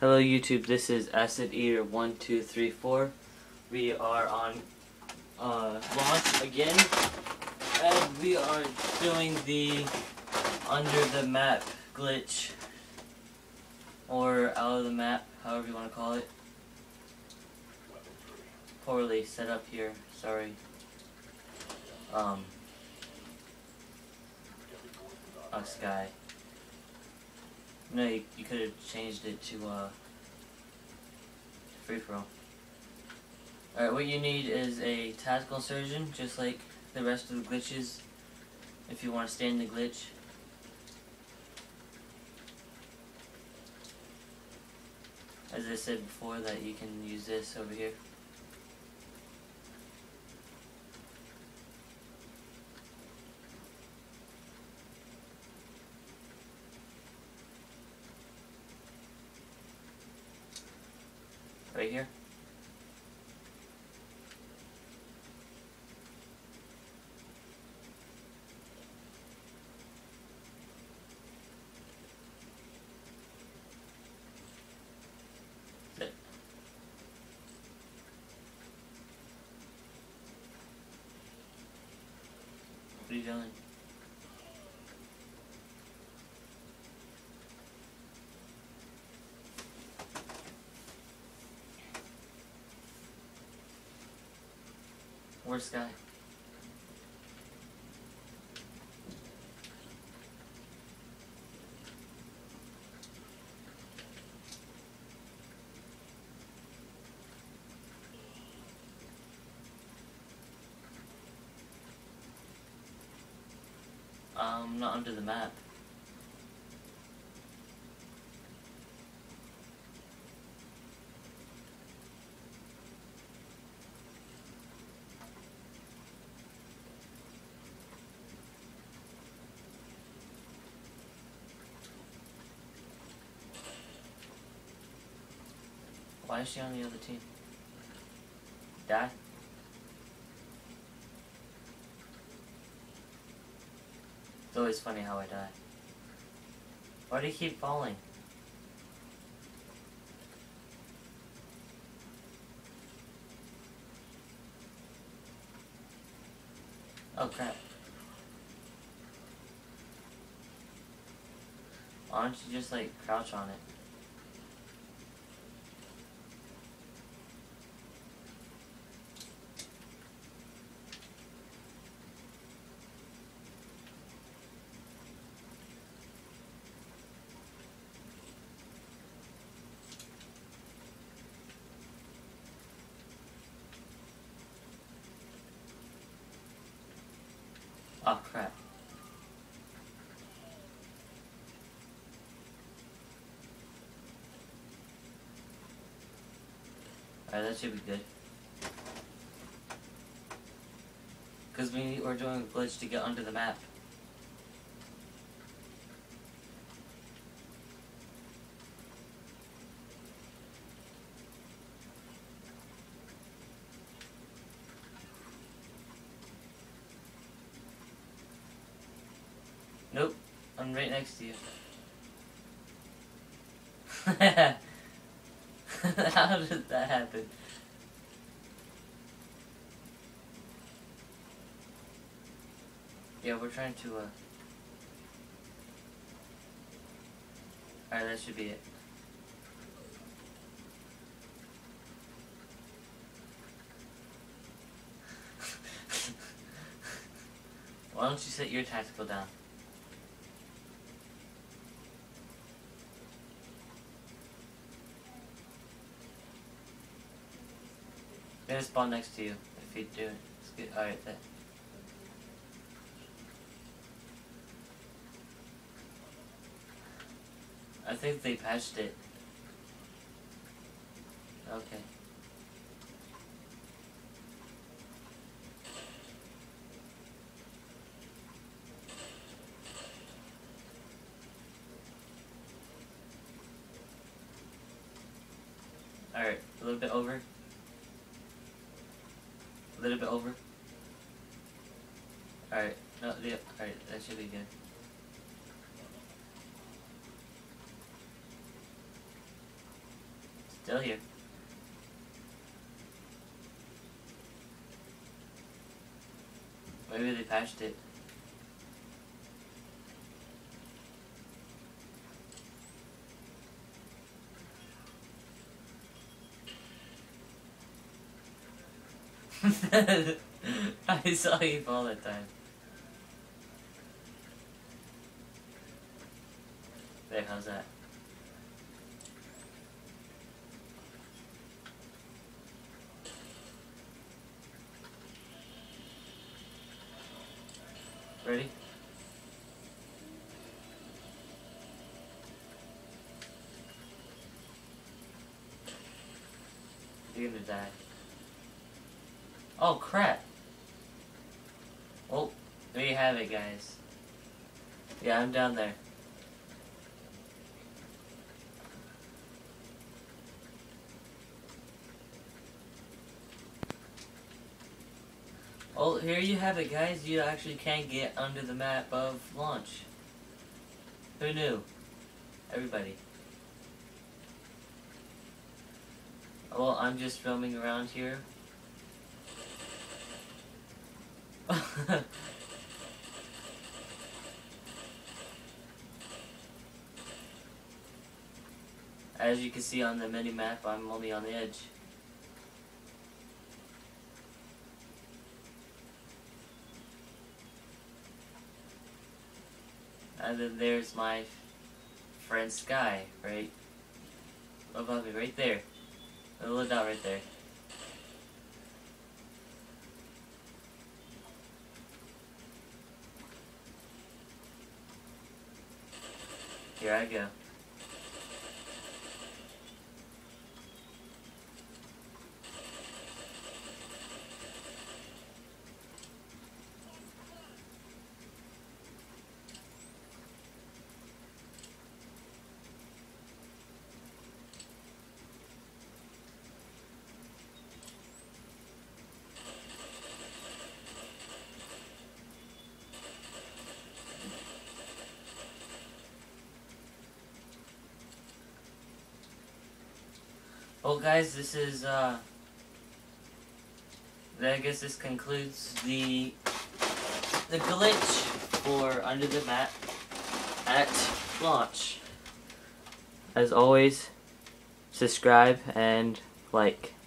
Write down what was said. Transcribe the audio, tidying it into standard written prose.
Hello YouTube, this is Acid Eater 1234. We are on launch again, and we are doing the under the map glitch, or out of the map, however you want to call it. Poorly set up here, sorry. Sky. No, you could have changed it to free-for-all. Alright, what you need is a tactical surgeon, just like the rest of the glitches, if you want to stay in the glitch. As I said before, that you can use this over here. Right here. That's it. What are you doing? Where's Sky? Not under the map. Why is she on the other team? Die? It's always funny how I die. Why do you keep falling? Oh crap. Why don't you just like crouch on it? Oh crap. Alright, that should be good. Because we were doing a glitch to get under the map. Nope, I'm right next to you. How did that happen? Yeah, we're trying to, Alright, that should be it. Why don't you set your tactical down? I'm gonna spawn next to you if you do it. It's good. Alright, then. I think they patched it. Okay. Alright, a little bit over. A little bit over. Alright, no, yeah, alright, that should be good. Still here. Maybe they patched it. I saw you fall that time. There, how's that? Ready? You're gonna die. Oh crap! Well, there you have it, guys. Yeah, I'm down there. Oh, here you have it, guys. You actually can get under the map of launch. Who knew? Everybody. Well, I'm just roaming around here. As you can see on the mini map, I'm only on the edge. And then there's my friend Sky, right above me, right there. A little dot right there. Here I go. Well, guys, this is, I guess this concludes the glitch for Under the Map at launch. As always, subscribe and like.